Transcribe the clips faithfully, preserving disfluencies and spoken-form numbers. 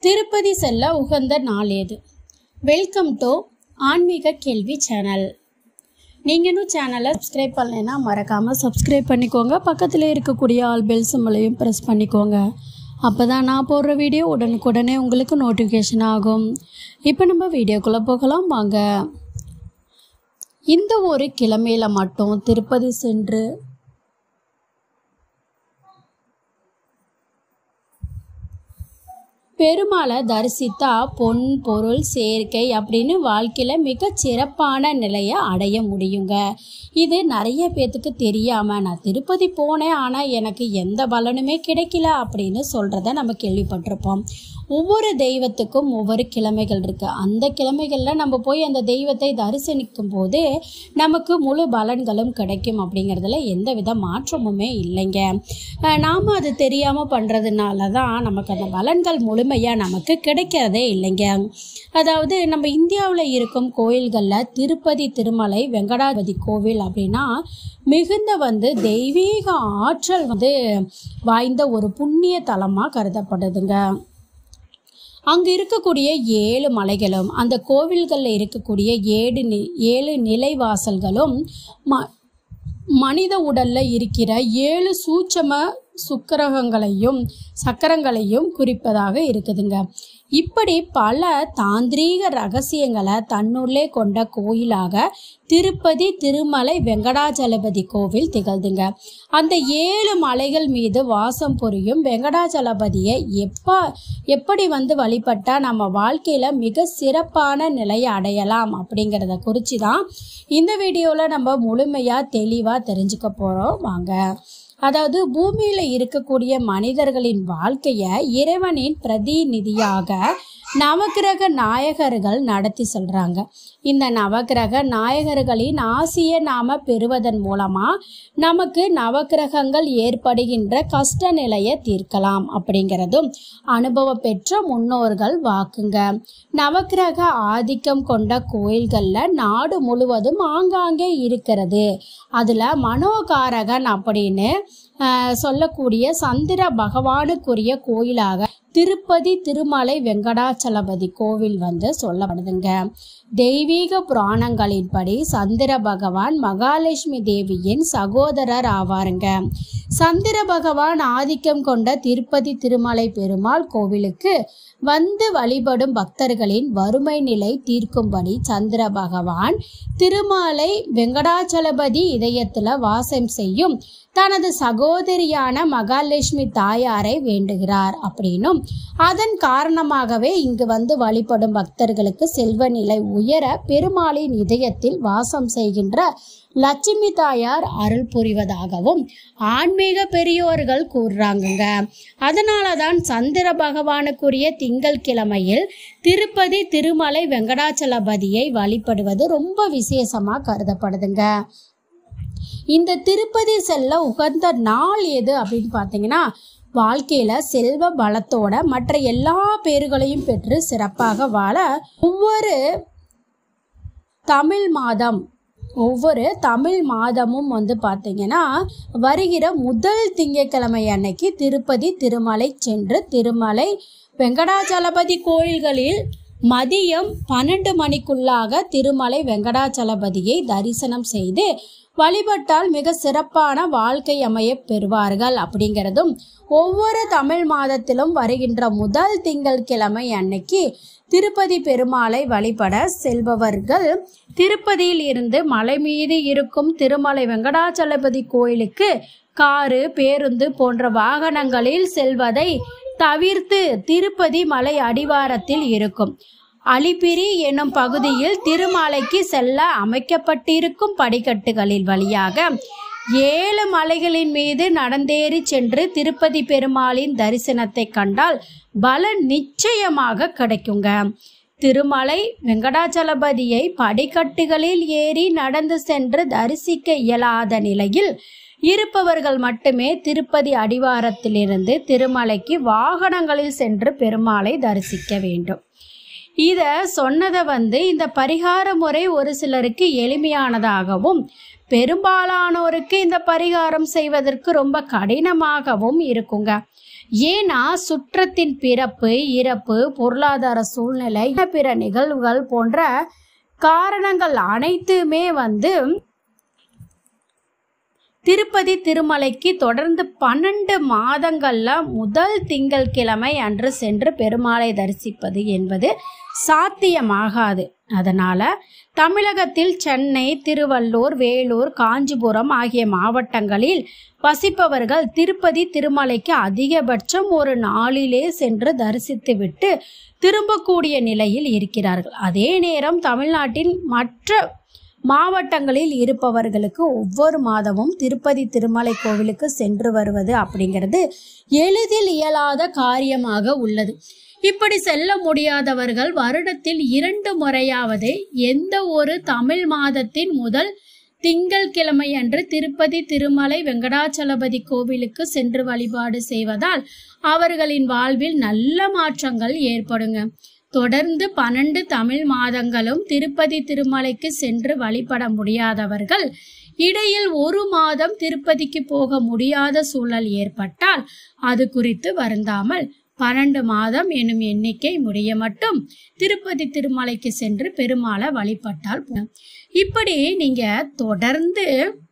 திருப்பதி செல்ல உகந்த நாள் எது? வெல்கம் டு ஆன்மீக கேள்வி சேனல். நீங்கள் இன்னும் சேனலை சப்ஸ்கிரைப் பண்ணலைன்னா மறக்காமல் சப்ஸ்கிரைப் பண்ணிக்கோங்க. பக்கத்தில் இருக்கக்கூடிய ஆல் பெல் சிம்பலையும் ப்ரெஸ் பண்ணிக்கோங்க. அப்போ தான் நான் போடுற வீடியோ உடனுக்குடனே உங்களுக்கு நோட்டிஃபிகேஷன் ஆகும். இப்போ நம்ம வீடியோக்குள்ளே போகலாம் வாங்க. இந்த ஒரு கிழமையில் மட்டும் திருப்பதி சென்று பெருமாளை தரிசித்தா பொன் பொருள் சேர்க்கை அப்படின்னு வாழ்க்கையில் மிக சிறப்பான நிலையை அடைய முடியுங்க. இது நிறைய பேர்த்துக்கு தெரியாமல் நான் திருப்பதி போனேன் ஆனால் எனக்கு எந்த பலனுமே கிடைக்கல அப்படின்னு சொல்கிறத நம்ம கேள்விப்பட்டிருப்போம். ஒவ்வொரு தெய்வத்துக்கும் ஒவ்வொரு கிழமைகள் இருக்குது. அந்த கிழமைகளில் நம்ம போய் அந்த தெய்வத்தை தரிசனிக்கும் போது நமக்கு முழு பலன்களும் கிடைக்கும் அப்படிங்கிறதுல எந்த வித மாற்றமுமே இல்லைங்க. நாம் அது தெரியாமல் பண்ணுறதுனால தான் நமக்கு அந்த பலன்கள் முழுமையாக நமக்கு கிடைக்கிறதே இல்லைங்க. அதாவது நம்ம இந்தியாவில் இருக்கும் கோயில்களில் திருப்பதி திருமலை வெங்கடாஜலபதி கோவில் அப்படின்னா மிகுந்த வந்து தெய்வீக ஆற்றல் வந்து வாய்ந்த ஒரு புண்ணிய தலமாக கருதப்படுதுங்க. அங்கே இருக்கக்கூடிய ஏழு மலைகளும் அந்த கோவில்களில் இருக்கக்கூடிய ஏழு நி ஏழு நிலைவாசல்களும் ம மனித உடலில் இருக்கிற ஏழு சூட்சம சுக்கரகங்களையும் சக்கரங்களையும் குறிப்பதாக இருக்குதுங்க. இப்படி பல தாந்திரீக ரகசியங்களை தன்னுள்ளே கொண்ட கோயிலாக திருப்பதி திருமலை வெங்கடாஜலபதி கோவில் திகழ்துங்க. அந்த ஏழு மலைகள் மீது வாசம் புரியும் வெங்கடாஜலபதியை எப்ப எப்படி வந்து வழிபட்டா நம்ம வாழ்க்கையில மிக சிறப்பான நிலையை அடையலாம் அப்படிங்கிறத குறித்து தான் இந்த வீடியோவில் நம்ம முழுமையா தெளிவா தெரிஞ்சுக்க போறோம் வாங்க. அதாவது பூமியில இருக்கக்கூடிய மனிதர்களின் வாழ்க்கைய இறைவனின் பிரதிநிதியாக நவக்கிரக நாயகர்கள் நடத்தி சொல்றாங்க. இந்த நவக்கிரக நாயகர்களின் ஆசியை நாம பெறுவதன் மூலமா நமக்கு நவக்கிரகங்கள் ஏற்படுகின்ற கஷ்ட நிலையை தீர்க்கலாம் அப்படிங்கிறதும் அனுபவம் பெற்ற முன்னோர்கள் வாக்குங்க. நவக்கிரக ஆதிக்கம் கொண்ட கோயில்கள்ல நாடு முழுவதும் ஆங்காங்கே இருக்கிறது. அதுல மனோகாரகன் அப்படின்னு சொல்லக்கூடிய சந்திர பகவானுக்குரிய கோயிலாக திருப்பதி திருமலை வெங்கடாச்சலபதி கோவில் வந்து சொல்லப்படுதுங்க. தெய்வீக புராணங்களின்படி சந்திர பகவான் மகாலட்சுமி தேவியின் சகோதரர் ஆவாருங்க. சந்திர பகவான் ஆதிக்கம் கொண்ட திருப்பதி திருமலை பெருமாள் கோவிலுக்கு வந்து வழிபடும் பக்தர்களின் வறுமை நிலை தீர்க்கும்படி சந்திர பகவான் திருமலை வெங்கடாச்சலபதி இதயத்துல வாசம் செய்யும் தனது சகோதரியான மகாலட்சுமி தாயாரை வேண்டுகிறார் அப்படின்னும் அதன் காரணமாகவே இங்கு வந்து வழிபடும் பக்தர்களுக்கு செல்வ நிலை உயர பெருமாளின் இதயத்தில் வாசம் செய்கின்ற லட்சுமி தாயார் அருள் புரிவதாகவும் ஆன்மீக பெரியோர்கள் கூறுறாங்க. அதனாலதான் சந்திர பகவானுக்குரிய திங்கள் கிழமையில் திருப்பதி திருமலை வெங்கடாச்சலபதியை வழிபடுவது ரொம்ப விசேஷமா கருதப்படுதுங்க. இந்த திருப்பதி செல்ல உகந்த நாள் எது அப்படின்னு பார்த்தீங்கன்னா வாழ்க்கையில செல்வ பலத்தோட மற்ற எல்லா பேறுகளையும் பெற்று சிறப்பாக வாழ ஒவ்வொரு தமிழ் மாதம் ஒவ்வொரு தமிழ் மாதமும் வந்து பார்த்தீங்கன்னா வருகிற முதல் திங்கட்கிழமை அன்னைக்கு திருப்பதி திருமலை சென்று திருமலை வெங்கடாச்சலபதி கோயில்களில் மதியம் பன்னெண்டு மணிக்குள்ளாக திருமலை வெங்கடாச்சலபதியை தரிசனம் செய்து வழிபட்டால் மிக சிறப்பான வாழ்க்கை அமைய பெறுவார்கள் அப்படிங்கிறதும் ஒவ்வொரு தமிழ் மாதத்திலும் வருகின்ற முதல் திங்கள் கிழமை அன்னைக்கு திருப்பதி பெருமாளை வழிபட செல்பவர்கள் திருப்பதியில் இருந்து மலை மீது இருக்கும் திருமலை வெங்கடாச்சலபதி கோயிலுக்கு காரு பேருந்து போன்ற வாகனங்களில் செல்வதை தவிர்த்து திருப்பதி மலை அடிவாரத்தில் இருக்கும் அலிபிரி என்னும் பகுதியில் திருமலைக்கு செல்ல அமைக்கப்பட்டிருக்கும் படிக்கட்டுகளில் வழியாக ஏழு மலைகளின் மீது நடந்தேறி சென்று திருப்பதி பெருமாளின் தரிசனத்தை கண்டால் பலன் நிச்சயமாக கிடைக்குங்க. திருமலை வெங்கடாச்சலபதியை படிக்கட்டுகளில் ஏறி நடந்து சென்று தரிசிக்க இயலாத நிலையில் இருப்பவர்கள் மட்டுமே திருப்பதி அடிவாரத்திலிருந்து திருமலைக்கு வாகனங்களில் சென்று பெருமாளை தரிசிக்க வேண்டும். இதை சொன்னதை வந்து இந்த பரிகார முறை ஒரு சிலருக்கு எளிமையானதாகவும் பெரும்பாலானோருக்கு இந்த பரிகாரம் செய்வதற்கு ரொம்ப கடினமாகவும் இருக்குங்க. ஏன்னா சுற்றத்தின் பிறப்பு, இறப்பு, பொருளாதார சூழ்நிலை, பிற நிகழ்வுகள் போன்ற காரணங்கள் அனைத்துமே வந்து திருப்பதி திருமலைக்கு தொடர்ந்து பன்னெண்டு மாதங்கள்ல முதல் திங்கட்கிழமை அன்று சென்று பெருமாளை தரிசிப்பது என்பது சாத்தியமாகாது. அதனால தமிழகத்தில் சென்னை, திருவள்ளூர், வேலூர், காஞ்சிபுரம் ஆகிய மாவட்டங்களில் வசிப்பவர்கள் திருப்பதி திருமலைக்கு அதிகபட்சம் ஒரு நாளிலே சென்று தரிசித்துவிட்டு திரும்பக்கூடிய நிலையில் இருக்கிறார்கள். அதே நேரம் தமிழ்நாட்டின் மற்ற மாவட்டங்களில் இருப்பவர்களுக்கு ஒவ்வொரு மாதமும் திருப்பதி திருமலை கோவிலுக்கு சென்று வருவது அப்படிங்கிறது எளிதில் இயலாத காரியமாக உள்ளது. இப்படி செல்ல முடியாதவர்கள் வருடத்தில் இரண்டு முறையாவது எந்த ஒரு தமிழ் மாதத்தின் முதல் திங்கட்கிழமை அன்று திருப்பதி திருமலை வெங்கடாச்சலபதி கோவிலுக்கு சென்று வழிபாடு செய்வதால் அவர்களின் வாழ்வில் நல்ல மாற்றங்கள் ஏற்படுங்க. தொடர்ந்து பன்னெண்டு தமிழ் மாதங்களும் திருப்பதி திருமலைக்கு சென்று வழிபட முடியாதவர்கள் இடையில் ஒரு மாதம் திருப்பதிக்கு போக முடியாத சூழல் ஏற்பட்டால் அது குறித்து வருந்தாமல் பன்னெண்டு மாதம் எனும் எண்ணிக்கை முடிய மட்டும் திருப்பதி திருமலைக்கு சென்று பெருமாளை வழிபட்டால் இப்படி நீங்க தொடர்ந்து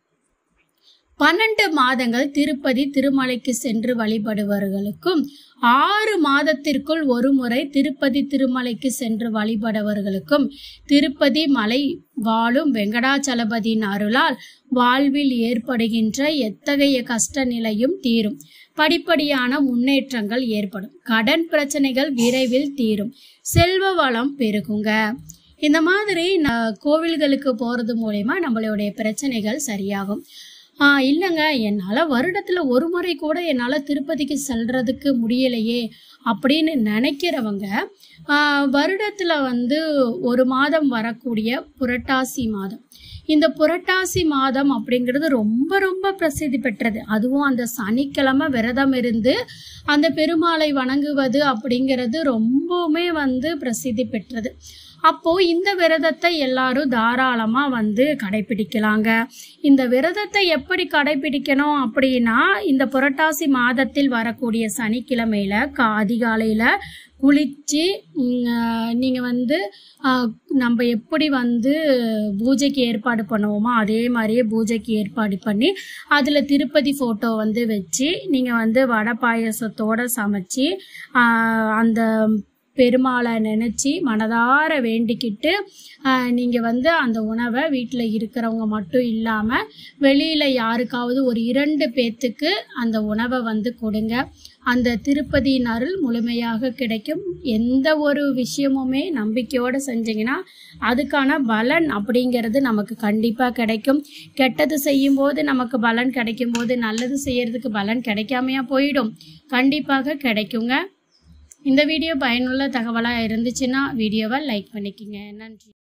பன்னெண்டு மாதங்கள் திருப்பதி திருமலைக்கு சென்று வழிபடுபவர்களுக்கும் ஆறு மாதத்திற்குள் ஒரு முறை திருப்பதி திருமலைக்கு சென்று வழிபடுபவர்களுக்கும் திருப்பதி மலை வாழும் வெங்கடாச்சலபதியின் அருளால் வாழ்வில் ஏற்படுகின்ற எத்தகைய கஷ்ட நிலையும் தீரும். படிப்படியான முன்னேற்றங்கள் ஏற்படும். கடன் பிரச்சனைகள் விரைவில் தீரும். செல்வ வளம் பெருகுங்க. இந்த மாதிரி கோவில்களுக்கு போறது மூலமா நம்மளுடைய பிரச்சனைகள் சரியாகும். ஆஹ் இல்லைங்க, என்னால் வருடத்தில் ஒரு முறை கூட என்னால் திருப்பதிக்கு செல்றதுக்கு முடியலையே அப்படின்னு நினைக்கிறவங்க வருடத்தில் வந்து ஒரு மாதம் வரக்கூடிய புரட்டாசி மாதம், இந்த புரட்டாசி மாதம் அப்படிங்கிறது ரொம்ப ரொம்ப பிரசித்தி பெற்றது. அதுவும் அந்த சனிக்கிழமை விரதம் இருந்து அந்த பெருமாளை வணங்குவது அப்படிங்கிறது ரொம்பவுமே வந்து பிரசித்தி பெற்றது. அப்போ இந்த விரதத்தை எல்லாரும் தாராளமா வந்து கடைபிடிக்கலாங்க. இந்த விரதத்தை எப்படி கடைபிடிக்கணும் அப்படின்னா, இந்த புரட்டாசி மாதத்தில் வரக்கூடிய சனிக்கிழமையில அதிகாலையில குளிச்சு நீங்க வந்து நம்ம எப்படி வந்து பூஜைக்கு ஏற்பாடு பண்ணுவோமோ அதே மாதிரியே பூஜைக்கு ஏற்பாடு பண்ணி அதுல திருப்பதி போட்டோ வந்து வச்சு நீங்க வந்து வடை பாயசத்தோட சமைச்சு அந்த பெருமாளை நினச்சி மனதார வேண்டிக்கிட்டு நீங்கள் வந்து அந்த உணவை வீட்டில் இருக்கிறவங்க மட்டும் இல்லாமல் வெளியில் யாருக்காவது ஒரு இரண்டு பேர்த்துக்கு அந்த உணவை வந்து கொடுங்க. அந்த திருப்பதியின் அருள் முழுமையாக கிடைக்கும். எந்த ஒரு விஷயமுமே நம்பிக்கையோடு செஞ்சிங்கன்னா அதுக்கான பலன் அப்படிங்கிறது நமக்கு கண்டிப்பாக கிடைக்கும். கெட்டது செய்யும்போது நமக்கு பலன் கிடைக்கும் போது நல்லது செய்யறதுக்கு பலன் கிடைக்காமையா போயிடும்? கண்டிப்பாக கிடைக்குங்க. இந்த வீடியோ பயனுள்ள தகவலாக இருந்துச்சுன்னா வீடியோவை லைக் பண்ணிக்கங்க. நன்றி.